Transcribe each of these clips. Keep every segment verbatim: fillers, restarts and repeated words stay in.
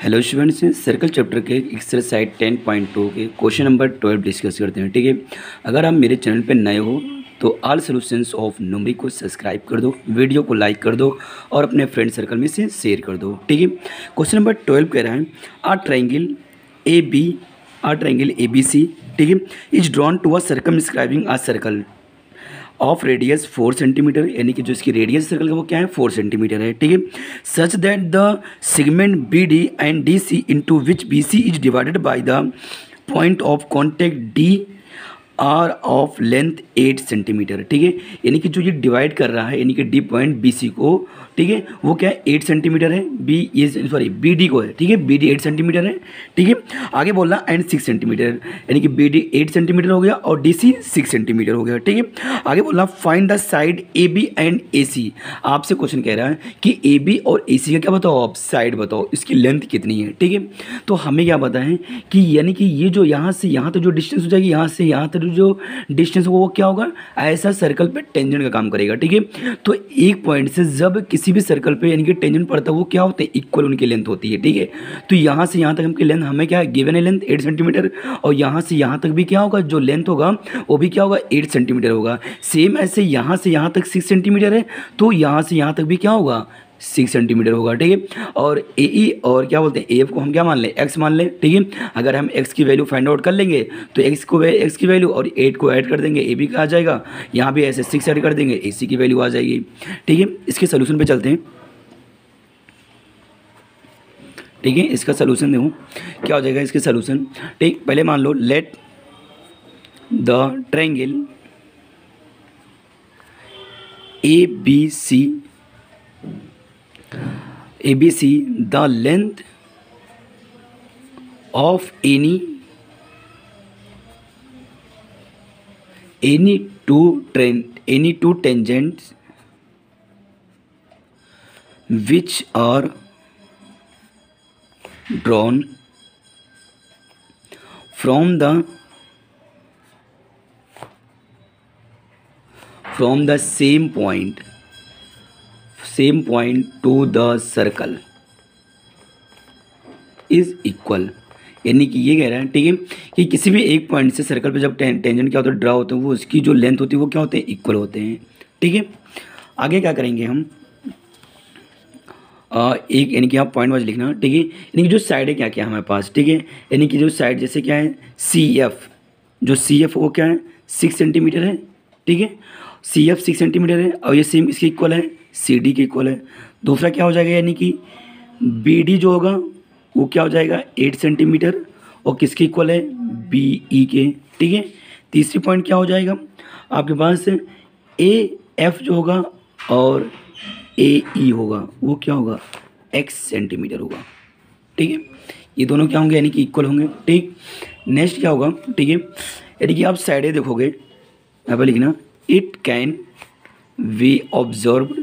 Hello students, circle chapter के exercise ten point two के question number twelve discuss करते हैं। ठीक है, अगर आप मेरे चैनल पर नए हो तो ऑल सॉल्यूशंस ऑफ न्यूमेरिक को सब्सक्राइब कर दो, वीडियो को लाइक कर दो और अपने फ्रेंड सर्कल में से शेयर कर दो। ठीक है, क्वेश्चन नंबर ट्वेल्व कह रहा है a triangle A B a triangle A B C, ठीक है, is drawn to a circumscribing a circle of radius four centimetre, यानी कि जो इसकी रेडियस सर्कल का वो क्या है, फोर सेंटीमीटर है। ठीक है, such that the segment B D and D C into which B C is divided by the point of contact D are of length eight centimetre. ठीक है, यानी कि जो ये डिवाइड कर रहा है यानी कि डी पॉइंट बी सी को, ठीक है, वो क्या है, एट सेंटीमीटर है। बी ये सॉरी बी डी को है, ठीक है, बी डी एट सेंटीमीटर है। ठीक है, आगे बोल रहा एंड सिक्स सेंटीमीटर, यानी कि बी डी एट सेंटीमीटर हो गया और डी सी सिक्स सेंटीमीटर हो गया। ठीक है, आगे बोल रहा find the side A B and A C. आपसे क्वेश्चन कह रहा है कि ए बी और ए सी का क्या बताओ, आप साइड बताओ, इसकी लेंथ कितनी है। ठीक है, तो हमें क्या पता है कि यानी कि ये जो यहाँ से यहाँ तक जो डिस्टेंस हो जाएगी, यहाँ से यहाँ तक जो डिस्टेंस होगा वो क्या होगा, ऐसा सर्कल पे टेंजेंट का काम करेगा। ठीक है, तो एक पॉइंट से जब किसी भी सर्कल पे यानी कि टेंजेंट पड़ता है वो क्या होता है, इक्वल उनकी लेंथ होती है। ठीक है, तो यहाँ से यहाँ तक हमकी लेंथ हमें क्या है, गिवन है लेंथ एट सेंटीमीटर और यहाँ से यहाँ तक भी क्या होगा, जो लेंथ होगा वो भी क्या होगा, एट सेंटीमीटर होगा। सेम ऐसे यहाँ से यहाँ तक सिक्स सेंटीमीटर है तो यहाँ से यहाँ तक भी क्या होगा, सिक्स सेंटीमीटर होगा। ठीक है, और ए ई और क्या बोलते हैं ए एफ को हम क्या मान लें, एक्स मान लें। ठीक है, अगर हम एक्स की वैल्यू फाइंड आउट कर लेंगे तो एक्स को एक्स की वैल्यू और एट को ऐड कर देंगे, ए बी का आ जाएगा, यहाँ भी ऐसे सिक्स ऐड कर देंगे, ए सी की वैल्यू आ जाएगी। ठीक है, इसके सोल्यूशन पे चलते हैं। ठीक है, इसका सोल्यूशन देखो क्या हो जाएगा, इसके सोल्यूशन। ठीक, पहले मान लो let the triangle A B C A B C the length of any any two tran any two tangents which are drawn from the from the same point same point to the circle is equal, यानी कि ये कह रहा है, ठीक है, कि किसी भी एक पॉइंट से सर्कल पे जब टेंजेंट क्या होता है, ड्रा होते हैं, वो उसकी जो लेंथ होती है वो क्या होते हैं, इक्वल होते हैं। ठीक है, आगे क्या करेंगे हम, आ, एक यानी कि आप पॉइंट वाइज लिखना। ठीक है, यानी कि जो साइड है क्या क्या हमारे पास, ठीक है, यानी कि जो साइड जैसे क्या है सी एफ, जो सी एफ वो क्या है, सिक्स सेंटीमीटर है। ठीक है, सी एफ सिक्स सेंटीमीटर है और ये सेम इसके इक्वल है, सी डी के इक्वल है। दूसरा क्या हो जाएगा, यानी कि बी डी जो होगा वो क्या हो जाएगा, एट सेंटीमीटर और किसके इक्वल है, बी ई के। ठीक है, तीसरी पॉइंट क्या हो जाएगा आपके पास, ए एफ जो होगा और ए ई होगा वो क्या होगा, एक्स सेंटीमीटर होगा। ठीक है, ये दोनों क्या होंगे, यानी कि इक्वल होंगे। ठीक, नेक्स्ट क्या होगा, ठीक है, यानी कि आप साइडें देखोगे, यहाँ पर लिखना it can we observe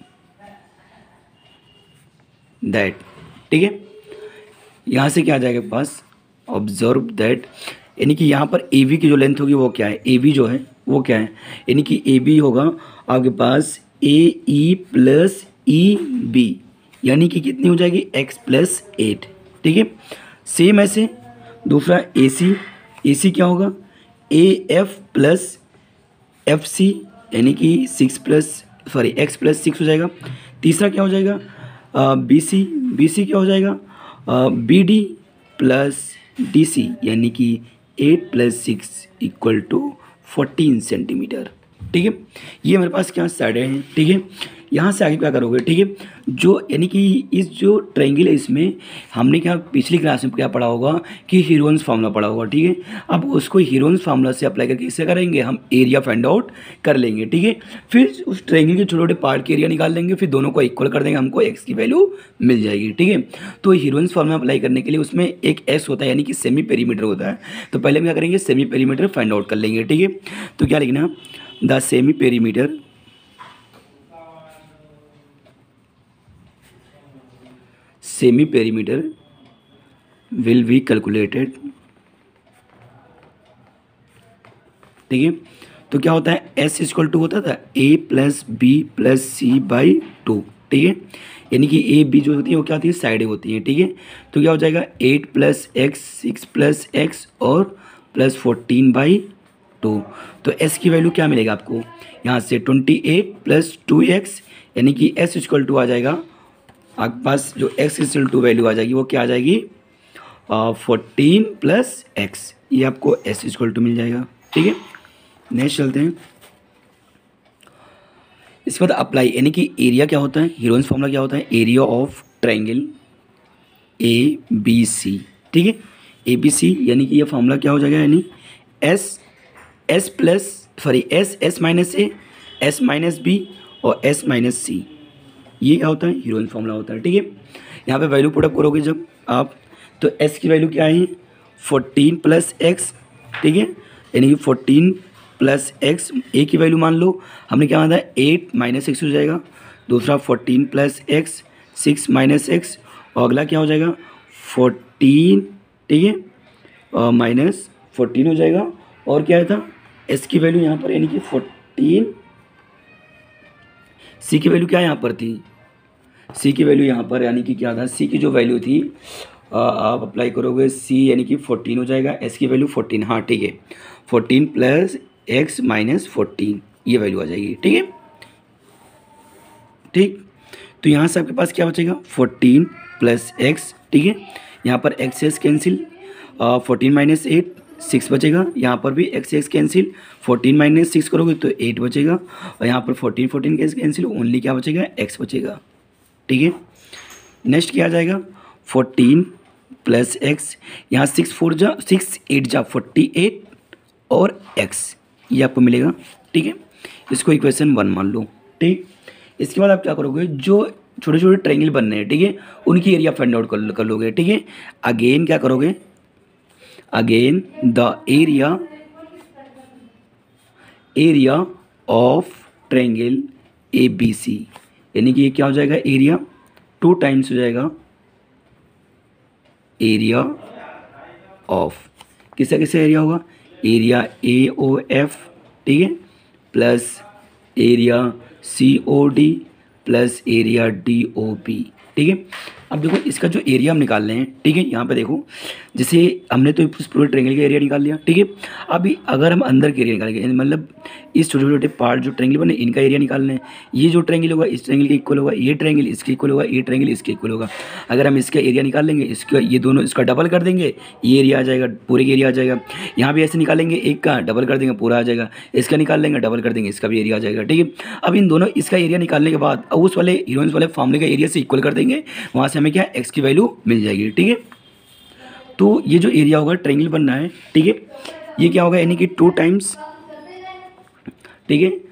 that. ठीक है, यहाँ से क्या आ जाएगा पास, ऑब्जर्व दैट, यानी कि यहाँ पर ए बी की जो लेंथ होगी वो क्या है, ए बी जो है वो क्या है, यानी कि ए बी होगा आपके पास ए ई प्लस ई बी, यानी कि कितनी हो जाएगी, एक्स प्लस एट। ठीक है, सेम ऐसे दूसरा ए सी, ए सी क्या होगा, A F plus F C, यानी कि six plus sorry x plus six हो जाएगा। तीसरा क्या हो जाएगा, बी सी, बी सी क्या हो जाएगा, B D plus D C, यानी कि eight plus six equal to fourteen centimetre. ठीक है, ये मेरे पास क्या साइडें हैं। ठीक है, यहाँ से आगे क्या करोगे, ठीक है, जो यानी कि इस जो ट्रायंगल है इसमें हमने क्या पिछली क्लास में क्या पढ़ा होगा कि हीरोन्स फार्मूला पढ़ा होगा। ठीक है, अब उसको हीरोन्स फार्मूला से अप्लाई करके इसे करेंगे, हम एरिया फाइंड आउट कर लेंगे। ठीक है, फिर उस ट्रायंगल के छोटे छोटे पार्ट के एरिया निकाल लेंगे, फिर दोनों को इक्वल कर देंगे, हमको एक्स की वैल्यू मिल जाएगी। ठीक है, तो हीरोन्स फार्मूला अप्लाई करने के लिए उसमें एक एस होता है, यानी कि सेमी पेरीमीटर होता है। तो पहले हम क्या करेंगे, सेमी पेरीमीटर फाइंड आउट कर लेंगे। ठीक है, तो क्या लिखना, the semi perimeter semi perimeter will be calculated. ठीक है, तो क्या होता है, एस इक्वल टू होता था A plus B plus C by two. ठीक है, यानी कि ए बी जो होती है वो क्या होती है, साइडें होती हैं, ठीक है। तो क्या हो जाएगा, eight plus x, six plus x और प्लस फोर्टीन बाई टू। तो एस की वैल्यू क्या मिलेगा आपको यहाँ से, twenty eight plus two x, यानी कि एस इक्वल टू आ जाएगा आपके पास, जो एक्स इक्वल टू वैल्यू आ जाएगी वो क्या आ जाएगी, फोर्टीन प्लस एक्स, ये आपको एस इक्वल टू मिल जाएगा, ठीक है। नेक्स्ट चलते हैं। इसके बाद अप्लाई, यानी कि एरिया क्या होता है, हीरोइंस फॉर्मूला क्या होता है, area of triangle A B C, ठीक है। ए बी सी यानी कि ये फॉर्मूला क्या हो जाएगा, यानी S S plus sorry S S minus A, S minus B और एस माइनस सी, ये क्या होता है, हीरोइन फॉर्मूला होता है, ठीक है। यहाँ पे वैल्यू पुटअप करोगे जब आप, तो एस की वैल्यू क्या है, फोर्टीन प्लस एक्स, ठीक है, यानी कि फोर्टीन प्लस एक्स, ए की वैल्यू मान लो हमने क्या माना है, एट माइनस एक्स हो जाएगा, दूसरा fourteen plus x, six minus x, और अगला क्या हो जाएगा, फोर्टीन, ठीक है, और माइनस फोर्टीन हो जाएगा, और क्या था, एस की वैल्यू यहाँ पर यानी कि फोर्टीन, सी की वैल्यू क्या यहाँ पर थी, सी की वैल्यू यहाँ पर यानी कि क्या था, सी की जो वैल्यू थी आ, आप अप्लाई करोगे सी यानी कि फोर्टीन हो जाएगा, एस की वैल्यू फोर्टीन, हाँ ठीक है, fourteen plus x minus fourteen, ये वैल्यू आ जाएगी, ठीक है, ठीक। तो यहाँ से आपके पास क्या बचेगा, फोर्टीन प्लस एक्स, ठीक है, यहाँ पर x x cancel, fourteen minus eight, six बचेगा, यहाँ पर भी x x cancel, fourteen minus six करोगे तो एट बचेगा, और यहाँ पर फोर्टीन फोर्टीन कैंसिल, ओनली क्या बचेगा, एक्स बचेगा, ठीक है। नेक्स्ट क्या आ जाएगा, फोर्टीन प्लस एक्स, यहाँ सिक्स फोर जा सिक्स एट जा फोर्टी एट और एक्स, ये आपको मिलेगा, ठीक है। इसको इक्वेशन वन मान लो, ठीक। इसके बाद आप क्या करोगे, जो छोटे छोटे ट्रायंगल बनने हैं, ठीक है, उनकी एरिया फाइंड आउट कर कर लोगे, ठीक है। अगेन क्या करोगे, again the area area of triangle A B C, यानी कि ये क्या हो जाएगा, एरिया टू टाइम्स हो जाएगा एरिया ऑफ, किसका किसका एरिया होगा, एरिया ए ओ एफ, ठीक है, plus area C O D plus area D O B, ठीक है। अब देखो इसका जो एरिया हम निकाल रहे हैं, ठीक है, यहाँ पे देखो जैसे हमने तो इस पूरे ट्रायंगल का एरिया निकाल लिया, ठीक है। अभी अगर हम अंदर के एरिया निकालेंगे, मतलब इस छोटे छोटे पार्ट जो ट्रायंगल बने इनका एरिया निकालना है, ये जो ट्रायंगल होगा इस ट्रायंगल के इक्वल होगा, ये ट्रायंगल इसके इक्वल होगा, ये ट्रायंगल इसके इक्वल होगा। अगर हम इसका एरिया निकाल लेंगे, इसका ये दोनों इसका डबल कर देंगे, ये एरिया आ जाएगा, पूरे का एरिया आ जाएगा। यहाँ भी ऐसे निकालेंगे, एक का डबल कर देंगे, पूरा आ जाएगा, इसका निकाल लेंगे, डबल कर देंगे, इसका भी एरिया आ जाएगा, ठीक है। अब इन दोनों इसका एरिया निकालने के बाद अब उस वाले हीरोइंस वाले फॉर्मूले का एरिया से इक्वल कर देंगे, वहाँ से हमें क्या एक्स की वैल्यू मिल जाएगी, ठीक है। तो ये जो एरिया होगा ट्रायंगल बनना है, ठीक है, ये क्या होगा, यानी कि टू टाइम्स, ठीक है,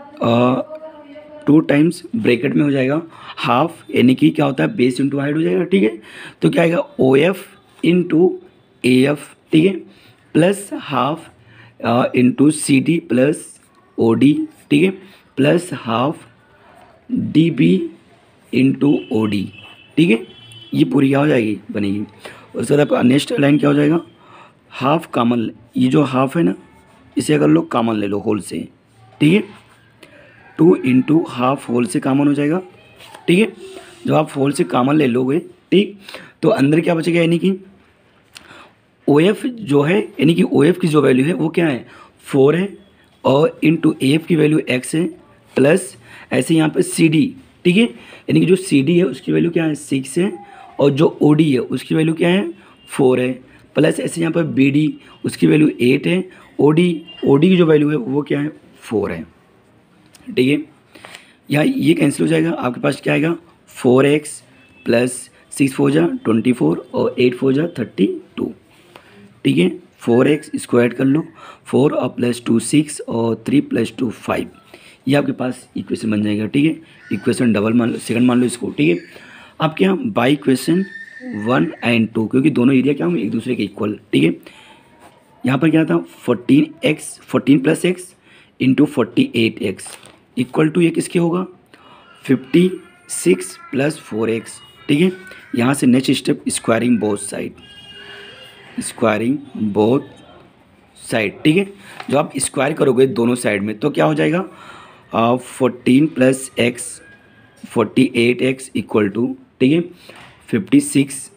टू टाइम्स ब्रैकेट में हो जाएगा हाफ, यानी कि क्या होता है, बेस इंटू हाइट हो जाएगा, ठीक है। तो क्या आएगा, O F into A F, ठीक है, plus half into C D plus O D, ठीक है, plus half D B into O D, ठीक है। ये पूरी क्या हो जाएगी, बनेगी। उसके बाद आपका नेक्स्ट लाइन क्या हो जाएगा, हाफ कॉमन, ये जो हाफ है ना इसे अगर लोग कॉमन ले लो होल से, ठीक है, टू इंटू हाफ होल से कॉमन हो जाएगा, ठीक है। जब आप होल से कॉमन ले लोगे, ठीक, तो अंदर क्या बचेगा, यानी कि ओ एफ जो है, यानी कि ओ एफ की जो वैल्यू है वो क्या है, फोर है, और इंटू ए एफ की वैल्यू एक्स है, प्लस ऐसे यहाँ पे सी डी, ठीक है, यानी कि जो सी डी है उसकी वैल्यू क्या है, सिक्स है, और जो ओ डी है उसकी वैल्यू क्या है, फोर है, प्लस ऐसे यहाँ पर बी डी उसकी वैल्यू एट है, ओ डी ओ डी की जो वैल्यू है वो क्या है, फोर है, ठीक है। यहाँ ये कैंसिल हो जाएगा, आपके पास क्या आएगा, four x plus six four जा ट्वेंटी फोर और एट फोर जा थर्टी टू, ठीक है। फोर एक्स इसको ऐड कर लो, फोर और प्लस टू सिक्स और थ्री प्लस टू फाइव, ये आपके पास इक्वेशन बन जाएगा, ठीक है। इक्वेशन डबल मान लो, सेकंड मान लो इसको, ठीक है। अब क्या, by equation one and two, क्योंकि दोनों एरिया क्या होंगे एक दूसरे के इक्वल, ठीक है। यहाँ पर क्या था, fourteen x fourteen plus x into forty eight x equal to ये किसके होगा, fifty six plus four x, ठीक है। यहाँ से next step, squaring both side, squaring both side, ठीक है। जब आप स्क्वायर करोगे दोनों साइड में तो क्या हो जाएगा, fourteen plus x forty eight x equal to, ठीक है, फिफ्टी सिक्स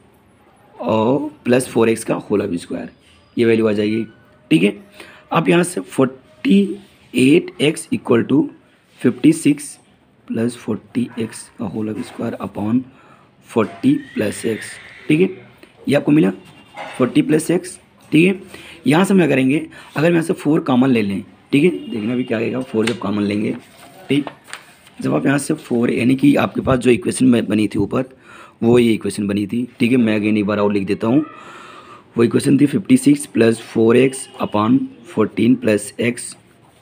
और प्लस फोर एक्स का होल ऑफ स्क्वायर, ये वैल्यू आ जाएगी, ठीक है। आप यहाँ से forty eight x equal to fifty six plus forty x का whole of square upon forty plus x, ठीक है, ये आपको मिला फोर्टी प्लस एक्स, ठीक है। यहाँ से हम क्या करेंगे, अगर यहाँ से फोर कॉमन ले लें, ठीक है, देखना भी क्या आएगा, फोर जब कॉमन लेंगे, ठीक, जब आप यहाँ से फोर, यानी कि आपके पास जो इक्वेशन बनी थी ऊपर, वो ये इक्वेशन बनी थी, ठीक है। मैं अगेन एक बार और लिख देता हूँ, वो इक्वेशन थी fifty six plus four x upon fourteen plus x,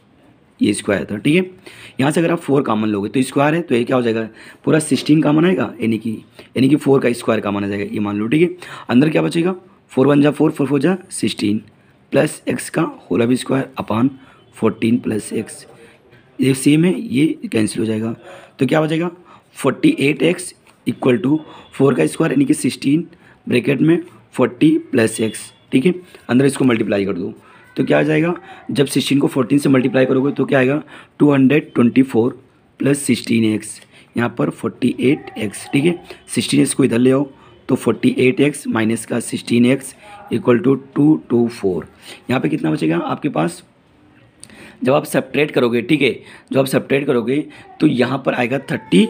ये स्क्वायर था, ठीक है। यहाँ से अगर आप फोर कॉमन लोगे तो स्क्वायर है, तो ये क्या हो जाएगा, पूरा सिक्सटीन कॉमन आएगा, यानी कि यानी कि फोर का स्क्वायर कॉमन आ जाएगा, ये मान लो, ठीक है। अंदर क्या बचेगा, फोर वन जा फोर, फोर फोर जा सिक्सटीन प्लस एक्स का whole of square upon fourteen plus x, ये सेम है, ये कैंसिल हो जाएगा, तो क्या बचेगा, forty eight x equal to four का स्क्वायर यानी कि सिक्सटीन ब्रैकेट में फोर्टी प्लस एक्स, ठीक है। अंदर इसको मल्टीप्लाई कर दो तो क्या आ जाएगा, जब सिक्सटीन को फोर्टीन से मल्टीप्लाई करोगे तो क्या आएगा, two hundred twenty four plus sixteen x, यहाँ पर फोर्टी एट एक्स, ठीक है। सिक्सटीन एक्स को इधर ले आओ तो फोर्टी एट एक्स माइनस का sixteen x equal to two two four, यहाँ पे कितना बचेगा आपके पास, जब आप सब्ट्रैक्ट करोगे, ठीक है, जब आप सब्ट्रैक्ट करोगे तो यहाँ पर आएगा thirty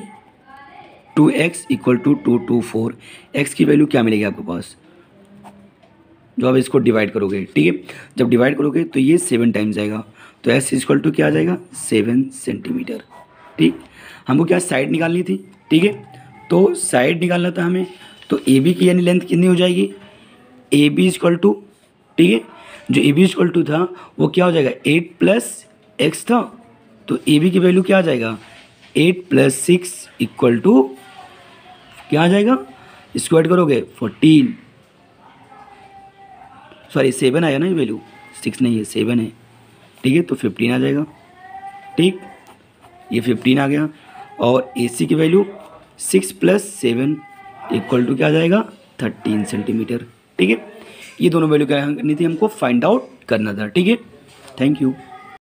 two x equal to two two four, x की वैल्यू क्या मिलेगी आपके पास, जो आप इसको डिवाइड करोगे, ठीक है, जब डिवाइड करोगे तो ये सेवन टाइम्स आएगा, तो एक्स इक्वल टू क्या आ जाएगा, सेवन सेंटीमीटर, ठीक। हमको क्या साइड निकालनी थी, ठीक है, तो साइड निकालना था हमें, तो ए बी की यानी लेंथ कितनी हो जाएगी, ए बी इक्वल टू, ठीक है, जो ए बी इक्वल टू था वो क्या हो जाएगा, एट प्लस एक्स था, तो ए बी की वैल्यू क्या आ जाएगा, eight plus six equal to क्या आ जाएगा, स्क्वायर करोगे फोर्टीन, सॉरी सेवन आया ना, ये वैल्यू सिक्स नहीं है सेवन है, ठीक है, तो फिफ्टीन आ जाएगा, ठीक, ये फिफ्टीन आ गया, और ए सी की value six plus seven equal to क्या आ जाएगा, थर्टीन सेंटीमीटर, ठीक है। ये दोनों वैल्यू क्या करनी थी, हमको फाइंड आउट करना था, ठीक है। Thank you.